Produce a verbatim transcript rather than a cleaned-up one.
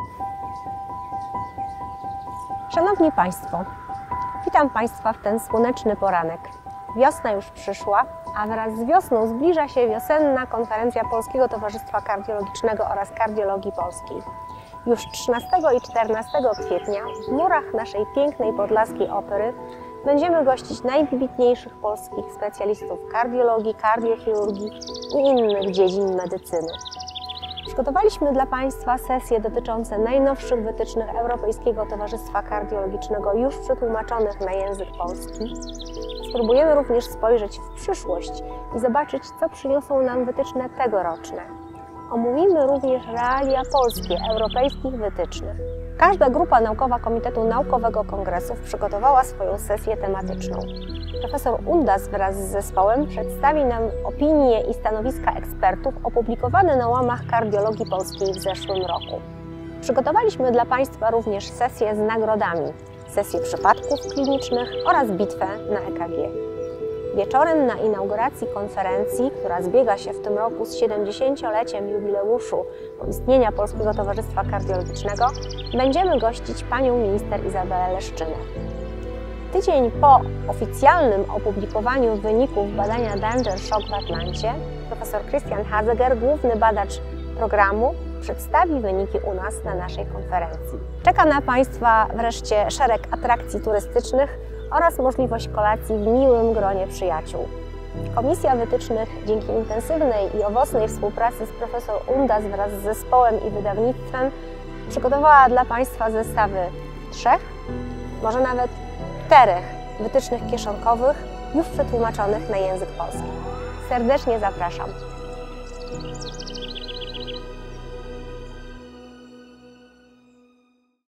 Szanowni Państwo, witam Państwa w ten słoneczny poranek. Wiosna już przyszła, a wraz z wiosną zbliża się wiosenna konferencja Polskiego Towarzystwa Kardiologicznego oraz Kardiologii Polskiej. Już trzynastego i czternastego kwietnia w murach naszej pięknej podlaskiej opery będziemy gościć najwybitniejszych polskich specjalistów kardiologii, kardiochirurgii i innych dziedzin medycyny. Przygotowaliśmy dla Państwa sesje dotyczące najnowszych wytycznych Europejskiego Towarzystwa Kardiologicznego już przetłumaczonych na język polski. Spróbujemy również spojrzeć w przyszłość i zobaczyć, co przyniosą nam wytyczne tegoroczne. Omówimy również realia polskie europejskich wytycznych. Każda grupa naukowa Komitetu Naukowego Kongresów przygotowała swoją sesję tematyczną. Profesor Undas wraz z zespołem przedstawi nam opinie i stanowiska ekspertów opublikowane na łamach Kardiologii Polskiej w zeszłym roku. Przygotowaliśmy dla Państwa również sesję z nagrodami, sesję przypadków klinicznych oraz bitwę na E K G. Wieczorem na inauguracji konferencji, która zbiega się w tym roku z siedemdziesięcioleciem jubileuszu istnienia Polskiego Towarzystwa Kardiologicznego, będziemy gościć panią minister Izabelę Leszczynę. Tydzień po oficjalnym opublikowaniu wyników badania Danger Shock w Atlancie, profesor Christian Hazeger, główny badacz programu, przedstawi wyniki u nas na naszej konferencji. Czeka na Państwa wreszcie szereg atrakcji turystycznych oraz możliwość kolacji w miłym gronie przyjaciół. Komisja Wytycznych dzięki intensywnej i owocnej współpracy z profesor Undas wraz z zespołem i wydawnictwem przygotowała dla Państwa zestawy trzech, może nawet czterech wytycznych kieszonkowych już przetłumaczonych na język polski. Serdecznie zapraszam.